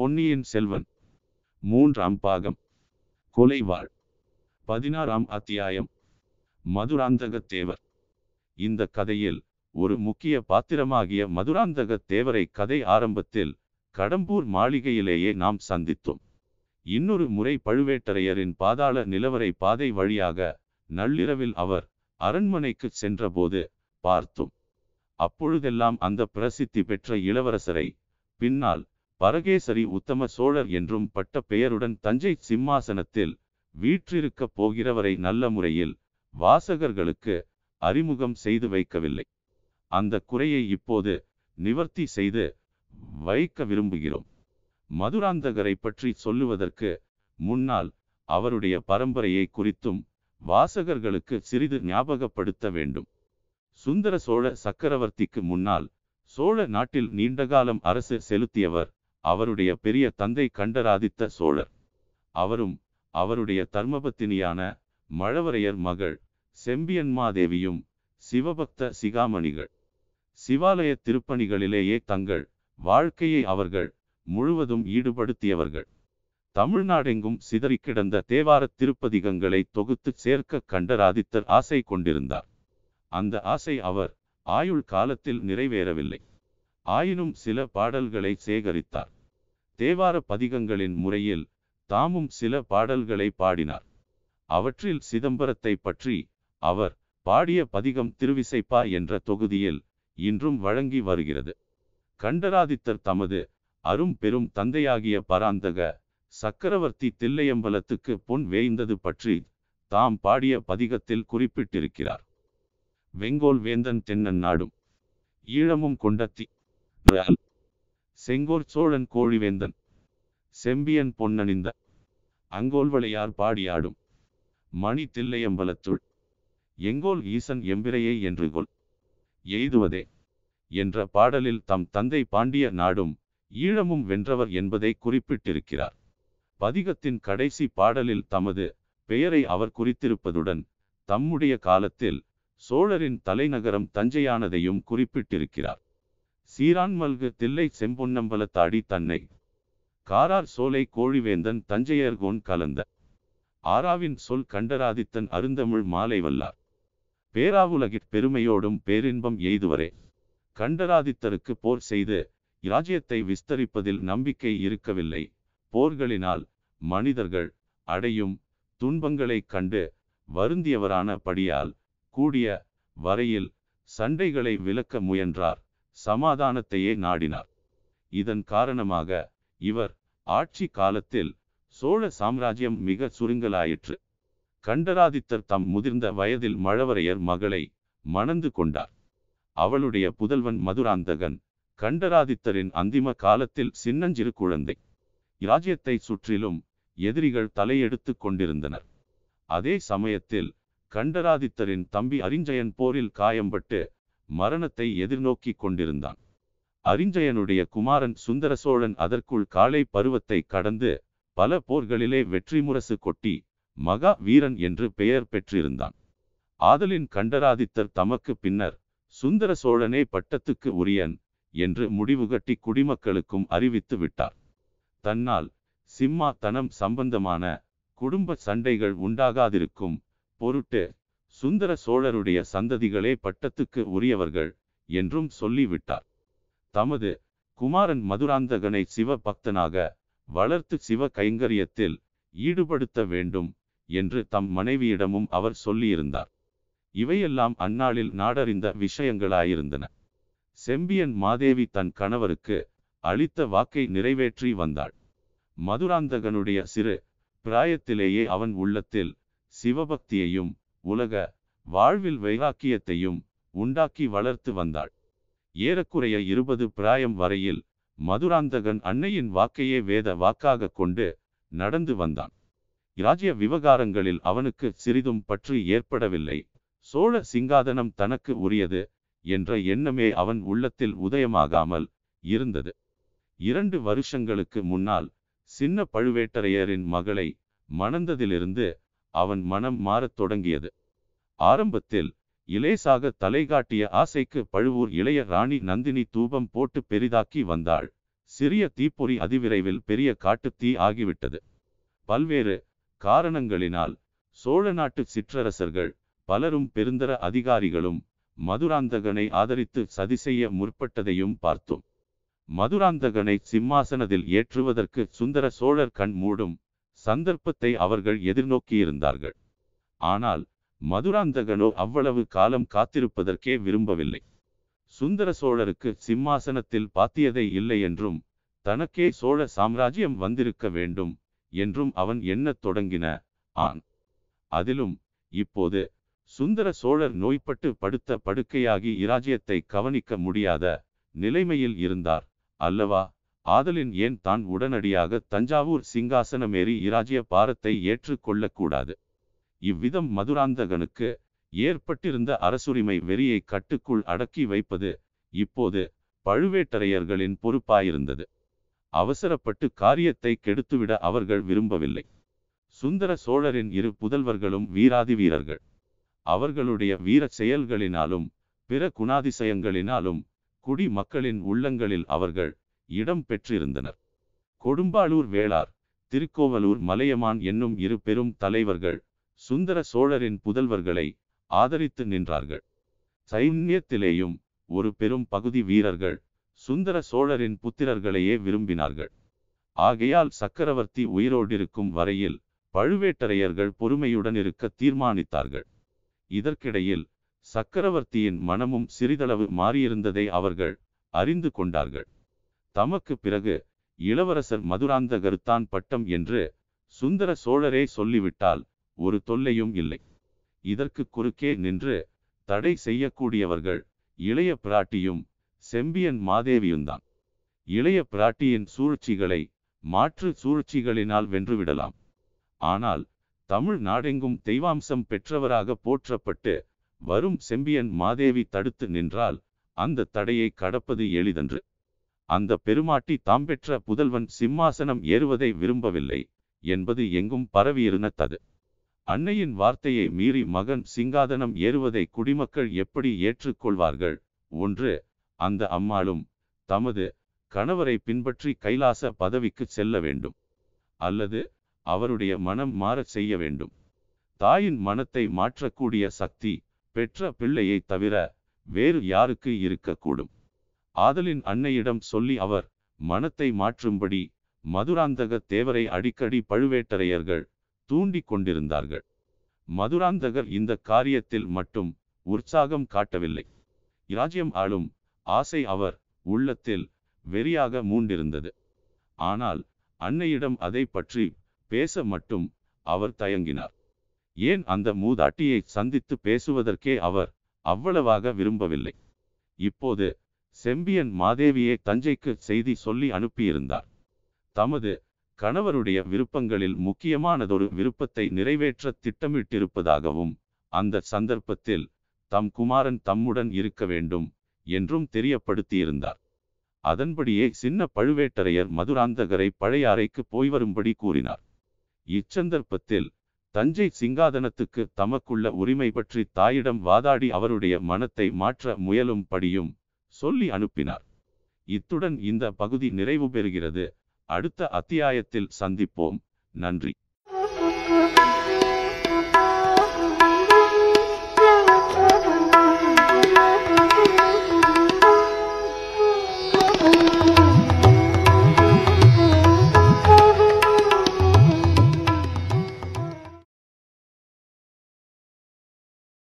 பொன்னியின் செல்வன் மூன்றாம் பாகம் கொலைவாள் 16ஆம் அத்தியாயம் மதுராந்தக தேவர். இந்த கதையில் ஒரு முக்கிய பாத்திரமாகிய மதுராந்தக தேவரை கதை ஆரம்பத்தில் கடம்பூர் மாளிகையிலேயே நாம் சந்தித்தோம். இன்னொரு முறை பழுவேட்டரையரின் பாதாள நிலவரை பாதை வழியாக நள்ளிரவில் அவர் அரண்மனைக்கு சென்றபோது பார்த்தோம். அப்பொழுதெல்லாம் அந்த பிரசித்தி பெற்ற இளவரசரை பின்னால் பரகேசரி உத்தம சோழர் என்றும் பட்ட பெயருடன் தஞ்சை சிம்மாசனத்தில் வீற்றிருக்கப் போகிறவரை நல்ல முறையில் வாசகர்களுக்கு அறிமுகம் செய்து வைக்கவில்லை. அந்த குறையை இப்போது நிவர்த்தி செய்து வைக்க விரும்புகிறோம். மதுராந்தகரை பற்றி சொல்லுவதற்கு முன்னால் அவருடைய பரம்பரையை குறித்தும் வாசகர்களுக்கு சிறிது ஞாபகப்படுத்த வேண்டும். சுந்தர சோழ சக்கரவர்த்திக்கு முன்னால் சோழ நாட்டில் நீண்டகாலம் அரசு செலுத்தியவர் அவருடைய பெரிய தந்தை கண்டராதித்த சோழர். அவரும் அவருடைய தர்மபத்தினியான மழவரையர் மகள் செம்பியன்மாதேவியும் சிவபக்த சிகாமணிகள். சிவாலய திருப்பணிகளிலேயே தங்கள் வாழ்க்கையை அவர்கள் முழுவதும் ஈடுபடுத்தியவர்கள். தமிழ்நாடெங்கும் சிதறிக்கிடந்த தேவார திருப்பதிகங்களை தொகுத்து சேர்க்க கண்டராதித்தர் ஆசை கொண்டிருந்தார். அந்த ஆசை அவர் ஆயுள் காலத்தில் நிறைவேறவில்லை. ஆயினும் சில பாடல்களை சேகரித்தார். தேவார பதிகங்களின் முறையில் தாமும் சில பாடல்களை பாடினார். அவற்றில் சிதம்பரத்தை பற்றி அவர் பாடிய பதிகம் திருவிசைப்பா என்ற தொகுதியில் இன்றும் வழங்கி வருகிறது. கண்டராதித்தர் தமது அரும் பெரும் தந்தையாகிய பராந்தக சக்கரவர்த்தி தில்லையம்பலத்துக்கு பொன் வேய்ந்தது பற்றி தாம் பாடிய பதிகத்தில் குறிப்பிட்டிருக்கிறார். வெங்கோல் வேந்தன் தென்னன் நாடும் ஈழமும் கொண்டத்தி செங்கோர் சோழன் கோழிவேந்தன் செம்பியன் பொன்னணிந்த அங்கோல்வளையார் பாடியாடும் மணி தில்லையம்பலத்துள் எங்கோல் ஈசன் எம்பிரையை என்று கொல் எய்துவதே என்ற பாடலில் தம் தந்தை பாண்டிய நாடும் ஈழமும் வென்றவர் என்பதை குறிப்பிட்டிருக்கிறார். பதிகத்தின் கடைசி பாடலில் தமது பெயரை அவர் குறித்திருப்பதுடன் தம்முடைய காலத்தில் சோழரின் தலைநகரம் தஞ்சையானதையும் குறிப்பிட்டிருக்கிறார். சீரான்மல்கு தில்லை செம்பொன்னம்பலத்தாடி தன்னை காரார் சோலை கோழிவேந்தன் தஞ்சையர்கோன் கலந்த ஆராவின் சொல் கண்டராதித்தன் அருந்தமிழ் மாலை வல்லார் பேராவுலகிற் பெருமையோடும் பேரின்பம் எய்துவரே. கண்டராதித்தருக்கு போர் செய்து இராஜ்யத்தை விஸ்தரிப்பதில் நம்பிக்கை இருக்கவில்லை. போர்களினால் மனிதர்கள் அடையும் துன்பங்களைக் கண்டு வருந்தியவரான படியால் கூடிய வரையில் சண்டைகளை விலக்க முயன்றார். சமாதானத்தையே நாடினார். இதன் காரணமாக இவர் ஆட்சி காலத்தில் சோழ சாம்ராஜ்யம் மிக சுருங்கலாயிற்று. கண்டராதித்தர் தம் முதிர்ந்த வயதில் மழவரையர் மகளை மணந்து கொண்டார். அவளுடைய புதல்வன் மதுராந்தகன் கண்டராதித்தரின் அந்திம காலத்தில் சின்னஞ்சிறு குழந்தை. இராஜ்யத்தை சுற்றிலும் எதிரிகள் தலையெடுத்து கொண்டிருந்தனர். அதே சமயத்தில் கண்டராதித்தரின் தம்பி அரிஞ்சயன் போரில் காயம்பட்டு மரணத்தை எதிர்நோக்கி கொண்டிருந்தான். அரிஞ்சயனுடைய குமாரன் சுந்தர சோழன் அதற்குள் காளை பருவத்தை கடந்து பல போர்களிலே வெற்றி முரசு கொட்டி மகா வீரன் என்று பெயர் பெற்றிருந்தான். ஆதலின் கண்டராதித்தர் தமக்கு பின்னர் சுந்தர சோழனே பட்டத்துக்கு உரியன் என்று முடிவுகட்டி குடிமக்களுக்கும் அறிவித்து விட்டார். தன்னால் சிம்மாதனம் சம்பந்தமான குடும்ப சண்டைகள் உண்டாகாதிருக்கும் பொருட்டு சுந்தர சோழருடைய சந்ததிகளே பட்டத்துக்கு உரியவர்கள் என்றும் சொல்லிவிட்டார். தமது குமாரன் மதுராந்தகனை சிவ பக்தனாக வளர்த்து சிவ கைங்கரியத்தில் ஈடுபடுத்த வேண்டும் என்று தம் மனைவியிடமும் அவர் சொல்லியிருந்தார். இவையெல்லாம் அந்நாளில் நாடறிந்த விஷயங்களாயிருந்தன. செம்பியன் மாதேவி தன் கணவருக்கு அளித்த வாக்கை நிறைவேற்றி வந்தாள். மதுராந்தகனுடைய சிறு பிராயத்திலேயே அவன் உள்ளத்தில் சிவபக்தியையும் உலக வாழ்வில் வைராக்கியத்தையும் உண்டாக்கி வளர்த்து வந்தாள். ஏறக்குறைய 20 பிராயம் வரையில் மதுராந்தகன் அன்னையின் வாக்கையே வேத வாக்காக கொண்டு நடந்து வந்தான். இராஜ்ய விவகாரங்களில் அவனுக்கு சிறிதும் பற்று ஏற்படவில்லை. சோழ சிங்காதனம் தனக்கு உரியது என்ற எண்ணமே அவன் உள்ளத்தில் உதயமாகாமல் இருந்தது. 2 வருஷங்களுக்கு முன்னால் சின்ன பழுவேட்டரையரின் மகளை மணந்ததிலிருந்து அவன் மனம் மாறத் தொடங்கியது. ஆரம்பத்தில் இலேசாக தலைகாட்டிய ஆசைக்கு பழுவூர் இளைய ராணி நந்தினி தூபம் போட்டு பெரிதாக்கி வந்தாள். சிறிய தீப்பொறி அதிவிரைவில் பெரிய காட்டுத்தீ ஆகிவிட்டது. பல்வேறு காரணங்களினால் சோழ நாட்டு சிற்றரசர்கள் பலரும் பெருந்தர அதிகாரிகளும் மதுராந்தகனை ஆதரித்து சதி செய்ய முற்பட்டதையும் பார்த்தோம். மதுராந்தகனை சிம்மாசனத்தில் ஏற்றுவதற்கு சுந்தர சோழர் கண் மூடும் சந்தர்ப்பத்தை அவர்கள் எதிர்நோக்கியிருந்தார்கள். ஆனால் மதுராந்தகனோ அவ்வளவு காலம் காத்திருப்பதற்கே விரும்பவில்லை. சுந்தர சோழருக்கு சிம்மாசனத்தில் பாத்தியதை இல்லை என்றும் தனக்கே சோழ சாம்ராஜ்யம் வந்திருக்க வேண்டும் என்றும் அவன் எண்ணத் தொடங்கின. அதிலும் இப்போது சுந்தர சோழர் நோய்பட்டு படுத்த படுக்கையாகி இராஜ்யத்தை கவனிக்க முடியாத நிலைமையில் இருந்தார் அல்லவா? ஆதலின் ஏன் தான் உடனடியாக தஞ்சாவூர் சிங்காசனமேறி இராஜ்ய பாரத்தை ஏற்றுக்கொள்ளக்கூடாது? இவ்விதம் மதுராந்தகனுக்கு ஏற்பட்டிருந்த அரசுரிமை வெறியை கட்டுக்குள் அடக்கி வைப்பது இப்போது பழுவேட்டரையர்களின் பொறுப்பாயிருந்தது. அவசரப்பட்டு காரியத்தை கெடுத்துவிட அவர்கள் விரும்பவில்லை. சுந்தர சோழரின் இரு புதல்வர்களும் வீராதி வீரர்கள். அவர்களுடைய வீர செயல்களினாலும் பிற குணாதிசயங்களினாலும் குடி மக்களின் உள்ளங்களில் அவர்கள் இடம் பெற்றிருந்தனர். கொடும்பாளூர் வேளார், திருக்கோவலூர் மலையமான் என்னும் இரு பெரும் தலைவர்கள் சுந்தர சோழரின் புதல்வர்களை ஆதரித்து நின்றார்கள். சைன்யத்திலேயும் ஒரு பெரும் பகுதி வீரர்கள் சுந்தர சோழரின் புத்திரர்களையே விரும்பினார்கள். ஆகையால் சக்கரவர்த்தி உயிரோடிருக்கும் வரையில் பழுவேட்டரையர்கள் பொறுமையுடன் இருக்க தீர்மானித்தார்கள். இதற்கிடையில் சக்கரவர்த்தியின் மனமும் சிறிதளவு மாறியிருந்ததை அவர்கள் அறிந்து கொண்டார்கள். தமக்கு பிறகு இளவரசர் மதுராந்தகர்தான் பட்டம் என்று சுந்தர சோழரே சொல்லிவிட்டால் ஒரு தொல்லையும் இல்லை. இதற்கு குறுக்கே நின்று தடை செய்யக்கூடியவர்கள் இளைய பிராட்டியும் செம்பியன் மாதேவியும்தான். இளைய பிராட்டியின் சூழ்ச்சிகளை மாற்று சூழ்ச்சிகளினால் வென்றுவிடலாம். ஆனால் தமிழ் நாடெங்கும் தெய்வாம்சம் பெற்றவராக போற்றப்பட்டு வரும் செம்பியன் மாதேவி தடுத்து நின்றால் அந்த தடையை கடப்பது எளிதன்று. அந்த பெருமாட்டி தாம் பெற்ற புதல்வன் சிம்மாசனம் ஏறுவதை விரும்பவில்லை என்பது எங்கும் பரவியிருந்தது. அன்னையின் வார்த்தையை மீறி மகன் சிங்காதனம் ஏறுவதை குடிமக்கள் எப்படி ஏற்றுக்கொள்வார்கள்? ஒன்று, அந்த அம்மாளும் தமது கணவரை பின்பற்றி கைலாச பதவிக்கு செல்ல வேண்டும், அல்லது அவருடைய மனம் மாறச் செய்ய வேண்டும். தாயின் மனத்தை மாற்றக்கூடிய சக்தி பெற்ற பிள்ளையை தவிர வேறு யாருக்கு இருக்கக்கூடும்? ஆதலின் அன்னையிடம் சொல்லி அவர் மனத்தை மாற்றும்படி மதுராந்தக தேவரை அடிக்கடி பழுவேட்டரையர்கள் தூண்டி கொண்டிருந்தார்கள். மதுராந்தகர் இந்த காரியத்தில் மட்டும் உற்சாகம் காட்டவில்லை. இராஜ்யம் ஆளும் ஆசை அவர் உள்ளத்தில் வெறியாக மூண்டிருந்தது. ஆனால் அன்னையிடம் அதை பற்றி பேச மட்டும் அவர் தயங்கினார். ஏன், அந்த மூதாட்டியை சந்தித்து பேசுவதற்கே அவர் அவ்வளவாக விரும்பவில்லை. இப்போது செம்பியன் மாதேவியை தஞ்சைக்கு செய்தி சொல்லி அனுப்பியிருந்தார். தமது கணவருடைய விருப்பங்களில் முக்கியமானதொரு விருப்பத்தை நிறைவேற்ற திட்டமிட்டிருப்பதாகவும் அந்த சந்தர்ப்பத்தில் தம் குமாரன் தம்முடன் இருக்க வேண்டும் என்றும் தெரியப்படுத்தியிருந்தார். அதன்படியே சின்ன பழுவேட்டரையர் மதுராந்தகரை பழையாறைக்கு போய் வரும்படி கூறினார். இச்சந்தர்ப்பத்தில் தஞ்சை சிங்காதனத்துக்கு தமக்குள்ள உரிமை பற்றி தாயிடம் வாதாடி அவருடைய மனத்தை மாற்ற முயலும் படியும் சொல்லி அனுப்பினார். இத்துடன் இந்த பகுதி நிறைவு பெறுகிறது. அடுத்த அத்தியாயத்தில் சந்திப்போம். நன்றி.